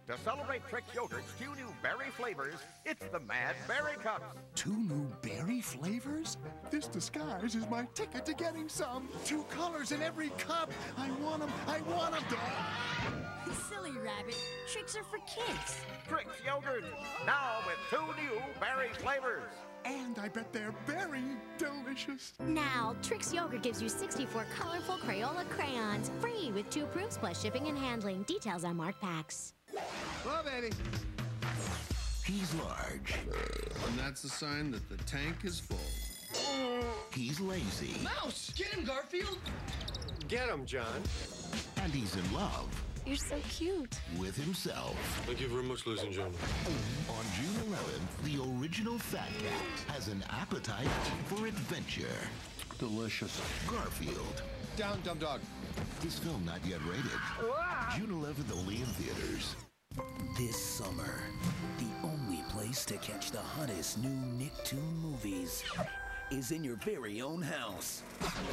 To celebrate Trix Yogurt's 2 new berry flavors, it's the Mad Berry Cups. 2 new berry flavors? This disguise is my ticket to getting some. 2 colors in every cup. I want them. I want them. Silly rabbit. Trix are for kids. Trix Yogurt, now with 2 new berry flavors. And I bet they're very delicious. Now, Trix Yogurt gives you 64 colorful Crayola crayons, free with 2 proofs plus shipping and handling. Details on marked packs. Well, baby. He's large. And that's a sign that the tank is full. He's lazy. Mouse! Get him, Garfield! Get him, John. And he's in love. You're so cute. With himself. Thank you very much, ladies and gentlemen. On June 11th, the original Fat Cat has an appetite for adventure. Delicious. Garfield. Down, dumb dog. This film not yet rated. June 11th only in theaters. This summer, the only place to catch the hottest new Nicktoon movies is in your very own house.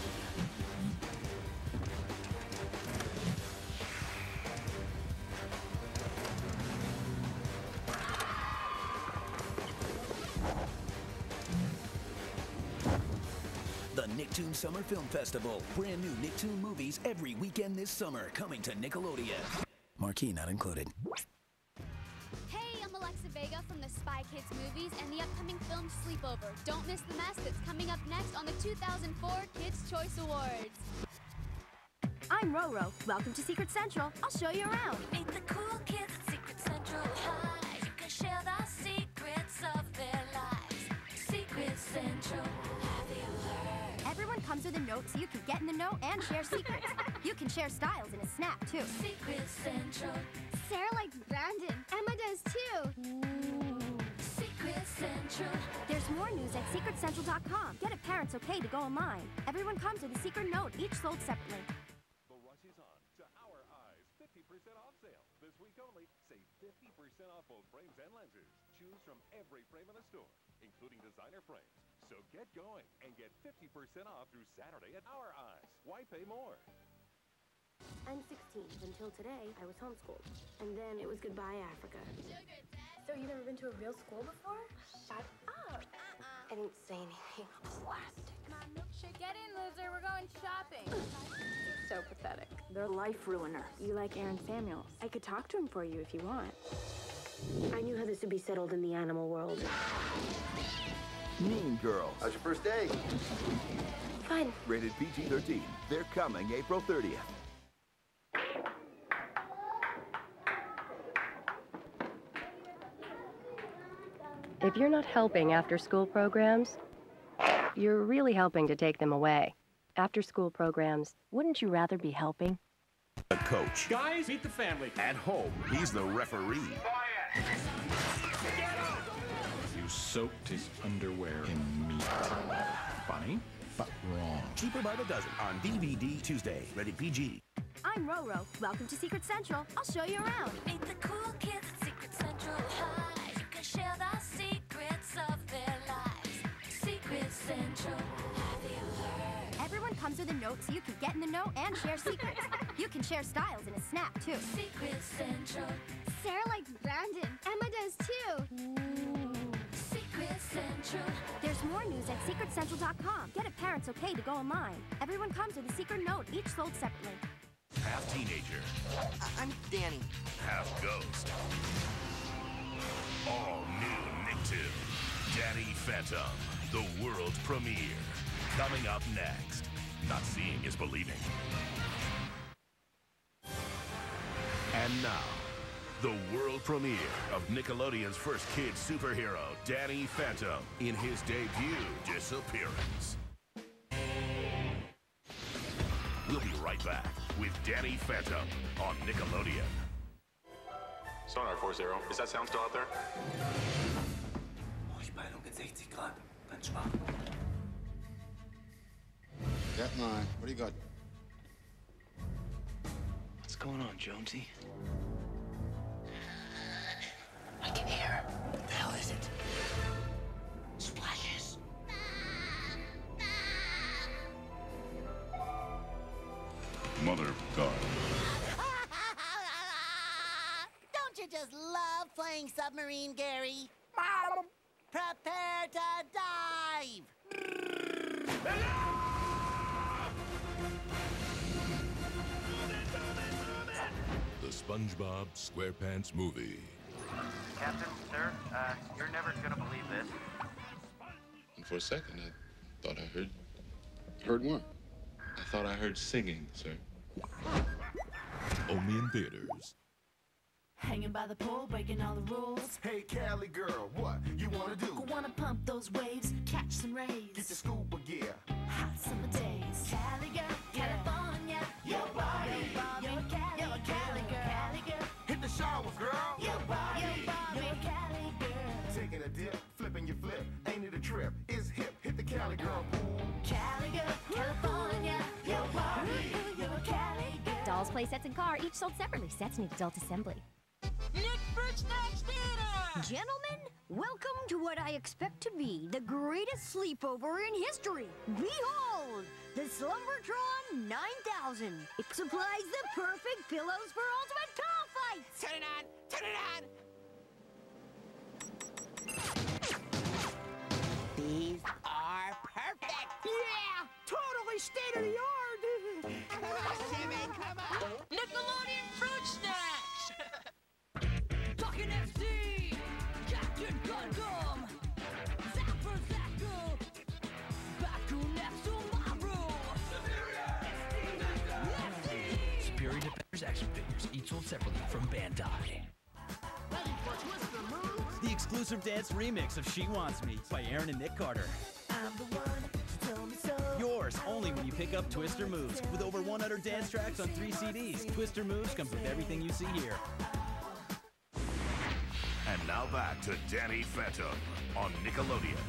The Nicktoon Summer Film Festival. Brand new Nicktoon movies every weekend this summer, coming to Nickelodeon. Marquee not included. Hey, I'm Alexa Vega from the Spy Kids movies and the upcoming film Sleepover. Don't miss the mess that's coming up next on the 2004 Kids' Choice Awards. I'm Roro. Welcome to Secret Central. I'll show you around. Meet the cool kids at Secret Central High. You can share the secrets of their lives. Secret Central, have you heard? Everyone comes with a note so you can get in the know and share secrets. You can share styles in a snap, too. Secret Central. Sarah likes Brandon. Emma does too. Secret Central. There's more news at secretcentral.com. Get a parent's okay to go online. Everyone comes with a secret note, each sold separately. The rush is on to Our Eyes 50% off sale. This week only, save 50% off both frames and lenses. Choose from every frame in the store, including designer frames. So get going and get 50% off through Saturday at Our Eyes. Why pay more? I'm 16. Until today, I was homeschooled. And then it was goodbye, Africa. So you've never been to a real school before? Shut up. I didn't say anything. Plastic. Get in, loser. We're going shopping. So pathetic. They're a life ruiner. You like Aaron Samuels. I could talk to him for you if you want. I knew how this would be settled in the animal world. Mean Girls. How's your first day? Fun. Rated PG-13. They're coming April 30th. If you're not helping after-school programs, you're really helping to take them away. After-school programs, wouldn't you rather be helping? The coach. Guys, meet the family. At home, he's the referee. You soaked his underwear in meat. Funny, but wrong. Cheaper by the dozen on DVD Tuesday. Rated PG. I'm Roro. Welcome to Secret Central. I'll show you around. Meet the cool kids at Secret Central High. You can share the secrets of their lives. Secret Central, have you heard? Everyone comes with a note so you can get in the know and share secrets. You can share styles in a snap, too. Secret Central. Sarah likes Brandon. Emma does too. Secret Central. There's more news at secretcentral.com. Get a parent's okay to go online. Everyone comes with a secret note, each sold separately. Half teenager. I'm Danny. Half ghost. All new Nicktoon. Danny Phantom. The world premiere. Coming up next. Not seeing is believing. And now, the world premiere of Nickelodeon's first kid superhero, Danny Phantom, in his debut disappearance. We'll be right back with Danny Phantom on Nickelodeon. Sonar Force Zero, is that sound still out there? Get mine. What do you got? What's going on, Jonesy? I can hear. What the hell is it? Splashes. Mother God. Don't you just love playing submarine, Gary. Prepare to dive! The SpongeBob SquarePants Movie. Captain, sir, you're never gonna believe this. And for a second, I thought I heard... Heard what? I thought I heard singing, sir. Only in theaters. Hanging by the pole, breaking all the rules. Hey, Cali girl, what you wanna do? Wanna pump those waves, catch some rays. Get your scuba gear. Hot summer days. Cali girl, California. Your body. You're a Cali girl. Cali girl. Hit the shower, girl. Your body. You're a Cali girl. Taking a dip, flipping your flip. Ain't it a trip? It's hip. Hit the Cali girl. Cali girl, California. Your body. You're a Cali girl. Dolls, play sets, and car, each sold separately. Sets need adult assembly. Nick Fruit Snacks Theater! Gentlemen, welcome to what I expect to be the greatest sleepover in history. Behold, the Slumbertron 9000. It supplies the perfect pillows for ultimate pillow fights. Turn it on! Turn it on! These are perfect! Yeah, totally state of the art. Come on, Timmy, come on! Nickelodeon Fruit Snacks! Talking FC! Captain Gundam! Zapper Zackle! Back to next tomorrow! Superior Defenders action figures, each sold separately from Bandai. The exclusive dance remix of She Wants Me by Aaron and Nick Carter. I'm the one, tell me so. Yours only when you pick up Twister Moves. With over 100 dance tracks on 3 CDs, Twister Moves comes with everything you see here. And now back to Danny Phantom on Nickelodeon.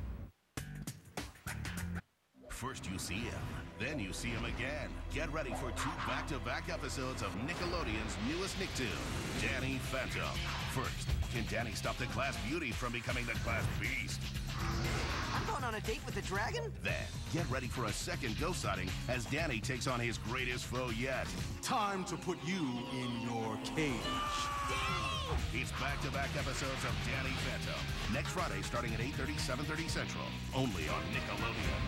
First you see him, then you see him again. Get ready for 2 back-to-back episodes of Nickelodeon's newest Nicktoon, Danny Phantom. First, can Danny stop the class beauty from becoming the class beast? I'm going on a date with the dragon? Then, get ready for a second ghost sighting as Danny takes on his greatest foe yet. Time to put you in your cage. It's back-to-back episodes of Danny Phantom. Next Friday, starting at 8:30, 7:30 Central. Only on Nickelodeon.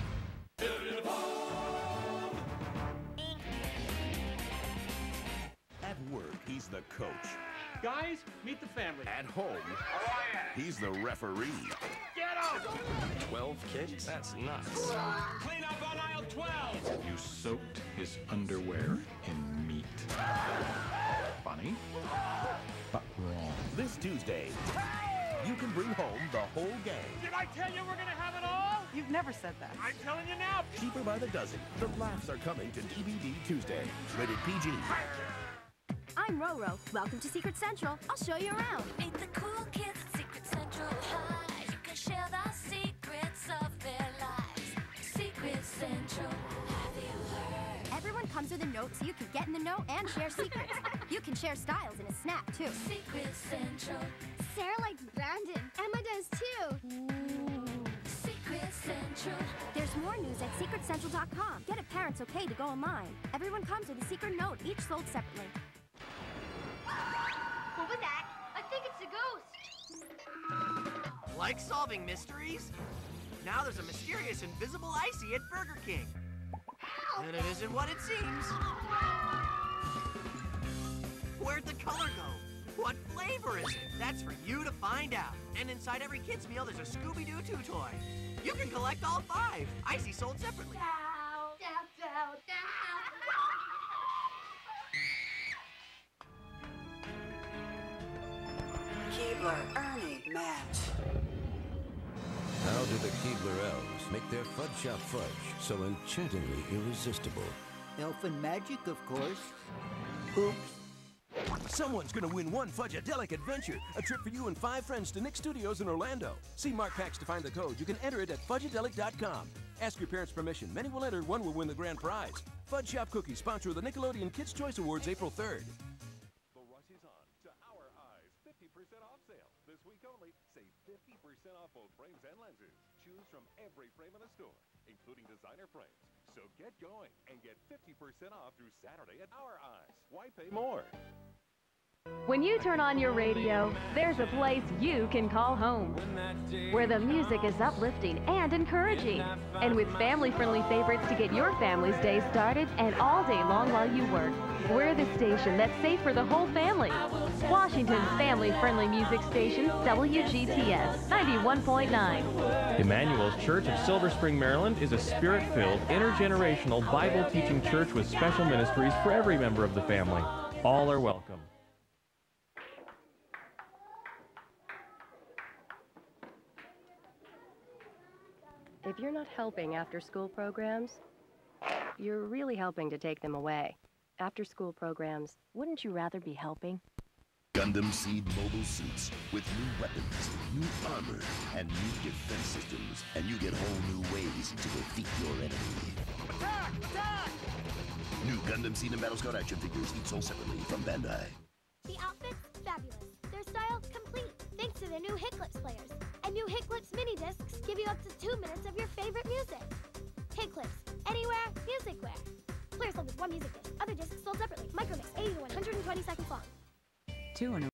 At work, he's the coach. Guys, meet the family. At home, he's the referee. Get him! 12 kicks? That's nuts. Clean up on aisle 12! You soaked his underwear in meat. Funny, but wrong. This Tuesday, you can bring home the whole gang. Did I tell you we're gonna have it all? You've never said that. I'm telling you now. Cheaper by the dozen. The laughs are coming to DVD Tuesday. Rated PG. I'm Roro. Welcome to Secret Central. I'll show you around. Meet the cool kids at Secret Central High. You can share the secrets of their lives. Secret Central, have you heard? Everyone comes with a note so you can get in the know and share secrets. You can share styles in a snap, too. Secret Central. Sarah likes Brandon. Emma does too. Secret Central. There's more news at secretcentral.com. Get a parent's okay to go online. Everyone comes with a secret note, each sold separately. What was that? I think it's a ghost. Like solving mysteries? Now there's a mysterious invisible icy at Burger King. And it isn't what it seems. Where'd the color go? What flavor is it? That's for you to find out. And inside every kid's meal, there's a Scooby-Doo 2 toy. You can collect all 5. Icy sold separately. Keebler, Ernie, Matt. How do the Keebler elves make their fudge shop fudge so enchantingly irresistible? Elf and magic, of course. Oops. Someone's gonna win one Fudge-a-delic adventure, a trip for you and 5 friends to Nick Studios in Orlando. See Mark Packs to find the code. You can enter it at fudgeadelic.com. Ask your parents' permission. Many will enter, one will win the grand prize. Fudge Shop Cookies, sponsor of the Nickelodeon Kids' Choice Awards, April 3rd. The rush is on to Our Eyes 50% off sale. This week only, save 50% off both frames and lenses. Choose from every frame in the store, including designer frames. So get going and get 50% off through Saturday at Our Eyes. Why pay more? When you turn on your radio, there's a place you can call home, where the music is uplifting and encouraging, and with family-friendly favorites to get your family's day started and all day long while you work. We're the station that's safe for the whole family. Washington's family-friendly music station, WGTS 91.9. Emmanuel's Church of Silver Spring, Maryland is a spirit-filled, intergenerational Bible-teaching church with special ministries for every member of the family. All are welcome. If you're not helping after-school programs, you're really helping to take them away. After-school programs, wouldn't you rather be helping? Gundam Seed mobile suits with new weapons, new armor, and new defense systems. And you get whole new ways to defeat your enemy. Attack! Attack! New Gundam Seed and Battle Scout action figures each sold separately from Bandai. The outfits, fabulous. Their style, complete. Thanks to their new Hitclips players. And new Hitclips mini discs give you up to 2 minutes of your favorite music. Hitclips, anywhere, musicware. Players sold with one music disc. Other discs sold separately. Micromix, 80 to 120 seconds long. 2 in a